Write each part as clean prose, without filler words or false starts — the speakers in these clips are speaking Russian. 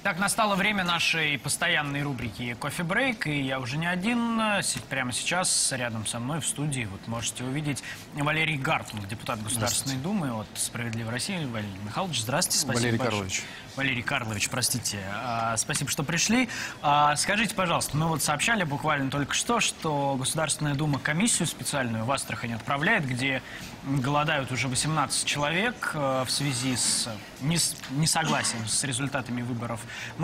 Так, настало время нашей постоянной рубрики «Кофе-брейк», и я уже не один. Прямо сейчас рядом со мной в студии вот можете увидеть Валерий Гарфлинг, депутат Государственной Думы от «Справедливой России». Валерий Михайлович, здравствуйте. Спасибо Валерий большое. Карлович. Валерий Карлович, простите. Спасибо, что пришли. Скажите, пожалуйста, мы вот сообщали буквально только что Государственная Дума комиссию специальную в Астрахань отправляет, где голодают уже 18 человек в связи с несогласием с результатами выборов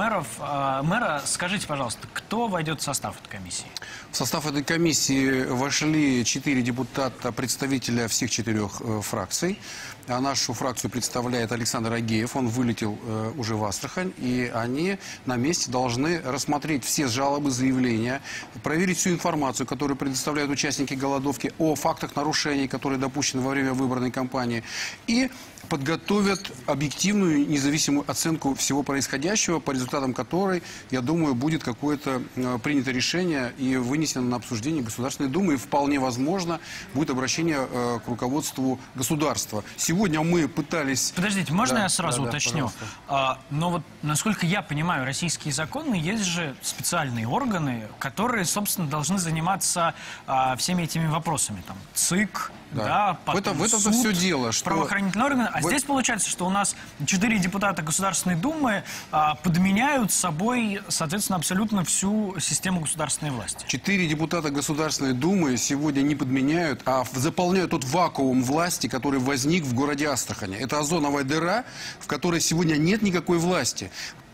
мэра. Скажите, пожалуйста, кто войдет в состав этой комиссии? В состав этой комиссии вошли 4 депутата, представителя всех 4 фракций. А нашу фракцию представляет Александр Агеев, он вылетел уже в Астрахань, и они на месте должны рассмотреть все жалобы, заявления, проверить всю информацию, которую предоставляют участники голодовки о фактах нарушений, которые допущены во время выборной кампании, и подготовят объективную, независимую оценку всего происходящего, по результатам которой, я думаю, будет какое-то принято решение и вынесено на обсуждение Государственной Думы, и вполне возможно будет обращение к руководству государства. Сегодня мы пытались... Подождите, можно я сразу уточню? Но вот, насколько я понимаю, российские законы, есть же специальные органы, которые, собственно, должны заниматься всеми этими вопросами. Там, ЦИК, да, потом в этом суд, все дело, что... правоохранительные органы. А здесь получается, что у нас 4 депутата Государственной Думы подменяют собой, соответственно, абсолютно всю систему государственной власти. 4 депутата Государственной Думы сегодня не подменяют, а заполняют тот вакуум власти, который возник в городе Астрахани. Это озоновая дыра, в которой сегодня нет никакой власти.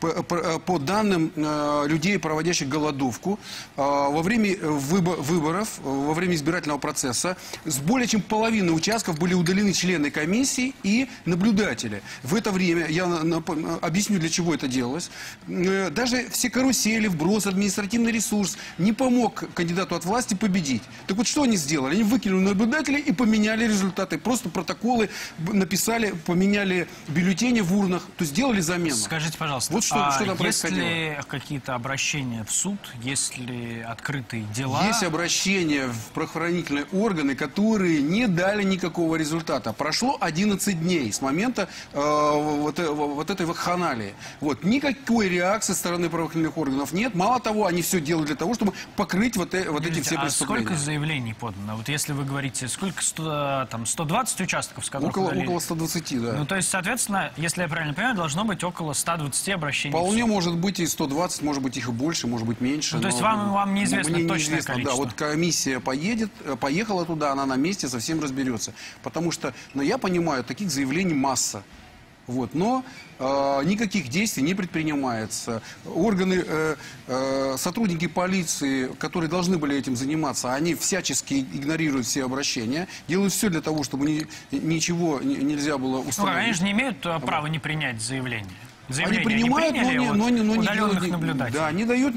По данным людей, проводящих голодовку, во время выборов, во время избирательного процесса, с более чем половины участков были удалены члены комиссии и наблюдатели. В это время, я объясню, для чего это делалось, даже все карусели, вброс, административный ресурс не помог кандидату от власти победить. Так вот, что они сделали? Они выкинули наблюдателей и поменяли результаты. Просто протоколы написали, поменяли бюллетени в урнах, то есть сделали замену. Скажите, пожалуйста, вот что там происходило. Есть ли какие-то обращения в суд, есть ли открытые дела? Есть обращения в правоохранительные органы, которые не дали никакого результата. Прошло 11 дней с момента вот этой вакханалии. Вот. Никакой реакции со стороны правоохранительных органов нет. Мало того, они все делают для того, чтобы покрыть вот эти все преступления. Сколько заявлений подано? Вот если вы говорите, сколько, там, 120 участков, с которых около 120, да. Ну, то есть, соответственно, если я правильно понимаю, должно быть около 120 обращений. Вполне может быть и 120, может быть их и больше, может быть меньше. Ну, то есть вам неизвестно точное количество? Да, вот комиссия поехала туда, она на месте совсем разберется. Потому что, я понимаю, таких заявлений масса. Вот, но никаких действий не предпринимается. Органы, сотрудники полиции, которые должны были этим заниматься, они всячески игнорируют все обращения, делают все для того, чтобы ничего нельзя было установить. Ну, они же не имеют права не принять заявление. Они принимают, но не делают, наблюдателей. Да, не дают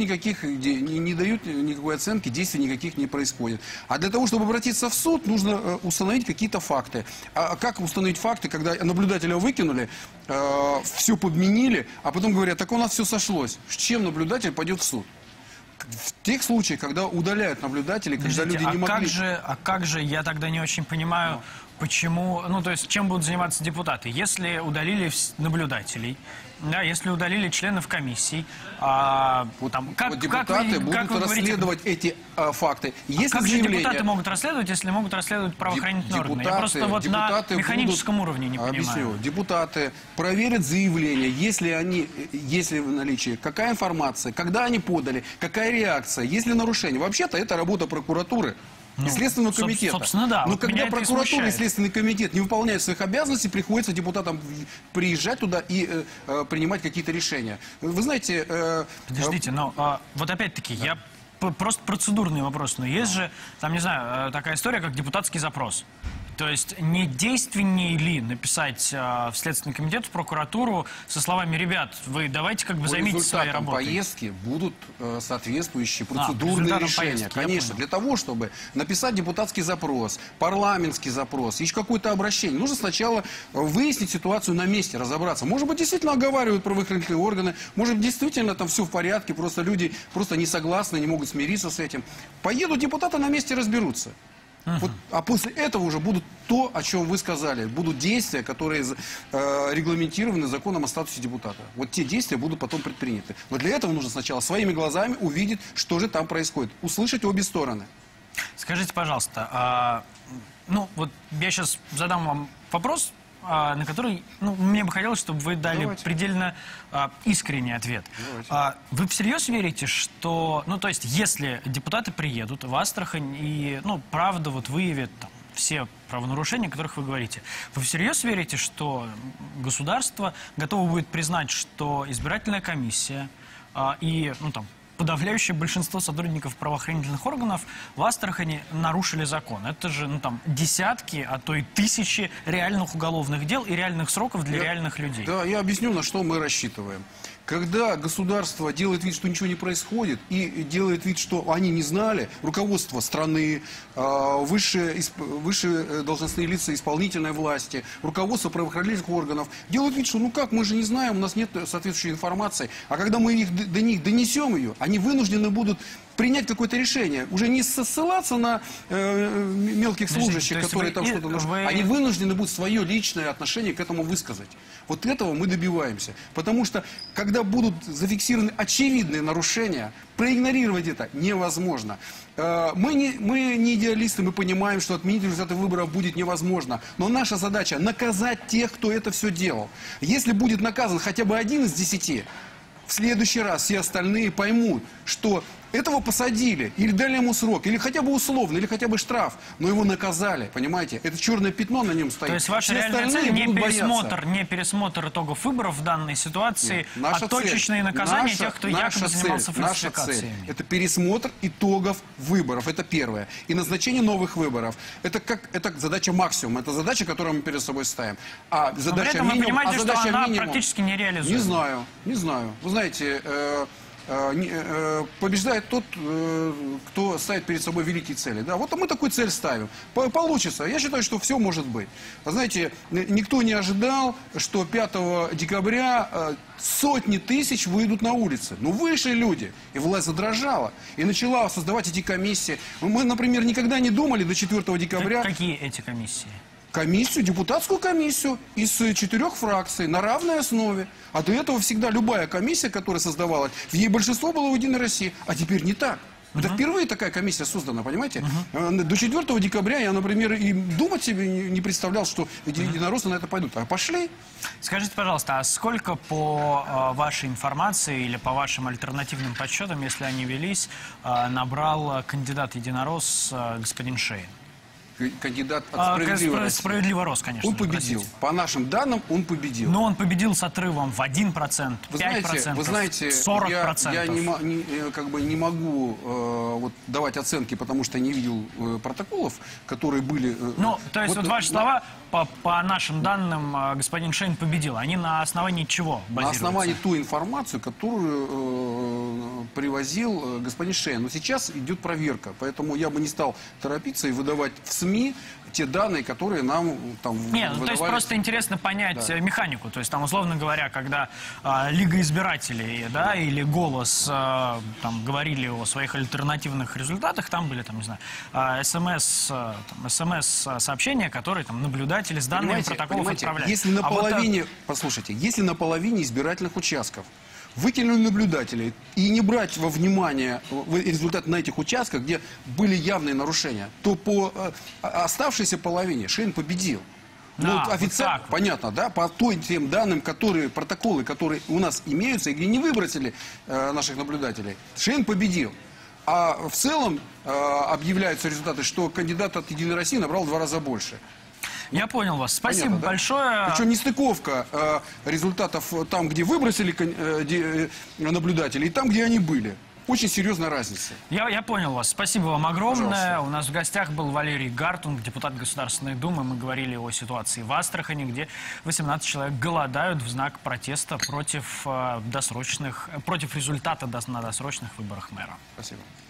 никакой оценки, действий никаких не происходит. А для того, чтобы обратиться в суд, нужно установить какие-то факты. А как установить факты, когда наблюдателя выкинули, все подменили, а потом говорят, так у нас все сошлось. С чем наблюдатель пойдет в суд? В тех случаях, когда удаляют наблюдателей, когда люди не могли... Как же, я тогда не очень понимаю, почему, то есть, чем будут заниматься депутаты? Если удалили наблюдателей, да, если удалили членов комиссий, депутаты будут расследовать эти факты. Как же депутаты могут расследовать, если могут расследовать правоохранительные органы? Я просто на механическом уровне не понимаю. Объясню. Депутаты проверят заявления, если в наличии, какая информация, когда они подали, какая реакция, есть ли нарушение. Вообще-то это работа прокуратуры. И Следственного комитета. Собственно, да. Но когда прокуратура и Следственный комитет не выполняют своих обязанностей, приходится депутатам приезжать туда и принимать какие-то решения. Вы знаете... Подождите, но вот опять-таки, я просто процедурный вопрос, но есть же, там, не знаю, такая история, как депутатский запрос. То есть не действеннее ли написать в Следственный комитет, в прокуратуру со словами, ребят, вы давайте займитесь своей работой. Поездки будут соответствующие процедурные решения. Конечно, для того, чтобы написать депутатский запрос, парламентский запрос, еще какое-то обращение, нужно сначала выяснить ситуацию на месте, разобраться. Может быть, действительно оговаривают правоохранительные органы, может быть, действительно там все в порядке, просто люди не согласны, не могут смириться с этим. Поедут депутаты на месте разберутся. Вот, а после этого уже будут то, о чем вы сказали. Будут действия, которые регламентированы законом о статусе депутата. Вот те действия будут потом предприняты. Но для этого нужно сначала своими глазами увидеть, что же там происходит. Услышать обе стороны. Скажите, пожалуйста, ну вот я сейчас задам вам вопрос, на который, ну, мне бы хотелось, чтобы вы дали предельно искренний ответ. Вы всерьез верите, что, ну, то есть, если депутаты приедут в Астрахань и, ну, правда, вот выявят там все правонарушения, о которых вы говорите, вы всерьез верите, что государство готово будет признать, что избирательная комиссия и, ну, там, подавляющее большинство сотрудников правоохранительных органов в Астрахани нарушили закон? Это же, ну, там, десятки, а то и тысячи реальных уголовных дел и реальных сроков для реальных людей. Да, я объясню, на что мы рассчитываем. Когда государство делает вид, что ничего не происходит, и делает вид, что они не знали, руководство страны, высшие должностные лица исполнительной власти, руководство правоохранительных органов, делают вид, что ну как, мы же не знаем, у нас нет соответствующей информации. А когда мы до них донесем ее, они вынуждены будут принять какое-то решение. Уже не ссылаться на мелких служащих, которые там что-то нарушают. Они вынуждены будут свое личное отношение к этому высказать. Вот этого мы добиваемся. Потому что, когда будут зафиксированы очевидные нарушения, проигнорировать это невозможно. Мы не идеалисты, мы понимаем, что отменить результаты выборов будет невозможно. Но наша задача наказать тех, кто это все делал. Если будет наказан хотя бы 1 из 10, в следующий раз все остальные поймут, что этого посадили, или дали ему срок, или хотя бы условно, или хотя бы штраф, но его наказали, понимаете? Это черное пятно на нем стоит. То есть ваша реальная цель не пересмотр итогов выборов в данной ситуации, а точечные наказания тех, кто якобы занимался фальсификацией. Это пересмотр итогов выборов, это первое. И назначение новых выборов. Это задача максимум, это задача, которую мы перед собой ставим. А задача минимум, вы понимаете, что она практически нереализуема. Не знаю. Вы знаете, побеждает тот, кто ставит перед собой великие цели. Да? Вот мы такую цель ставим. Получится. Я считаю, что все может быть. Знаете, никто не ожидал, что 5 декабря сотни тысяч выйдут на улицы. Ну, вышли люди. И власть задрожала. И начала создавать эти комиссии. Мы, например, никогда не думали до 4 декабря... Какие эти комиссии? Комиссию, депутатскую комиссию из 4 фракций на равной основе. А до этого всегда любая комиссия, которая создавалась, в ей большинство было у «Единой России». А теперь не так. Это впервые такая комиссия создана, понимаете? До 4 декабря я, например, и думать себе не представлял, что единороссы на это пойдут. А пошли. Скажите, пожалуйста, а сколько по вашей информации или по вашим альтернативным подсчетам, если они велись, набрал кандидат единорос господин Шейн? Кандидат от «Справедливый Рос», конечно. Он победил. Простите. По нашим данным, он победил. Но он победил с отрывом в 1%, 5%, вы знаете, 40%. Я не могу давать оценки, потому что я не видел протоколов, которые были... Ну, то есть, ваши слова, по нашим данным, господин Шейн победил. Они на основании чего базируются? На основании той информации, которую привозил господин Шейн. Но сейчас идет проверка, поэтому я бы не стал торопиться и выдавать в СМИ те данные, которые нам там Нет, ну, то есть просто интересно понять механику. То есть там, условно говоря, когда Лига избирателей, да, или «Голос» там говорили о своих альтернативных результатах, там были, там, не знаю, СМС-сообщения, которые там наблюдатели с данными протоколов отправляли. Если на половине, послушайте, если на половине избирательных участков выкинули наблюдателей и не брать во внимание результат на этих участках, где были явные нарушения, то по оставшейся половине Шейн победил. Да, вот официально, вот понятно, да, по тем данным, протоколы, которые у нас имеются, и где не выбросили наших наблюдателей, Шейн победил. А в целом объявляются результаты, что кандидат от «Единой России» набрал в 2 раза больше. Я понял вас. Спасибо Понятно, большое. Да? Причем нестыковка результатов там, где выбросили наблюдателей, и там, где они были. Очень серьезная разница. Я понял вас. Спасибо вам огромное. Пожалуйста. У нас в гостях был Валерий Гартунг, депутат Государственной Думы. Мы говорили о ситуации в Астрахани, где 18 человек голодают в знак протеста против результата на досрочных выборах мэра. Спасибо.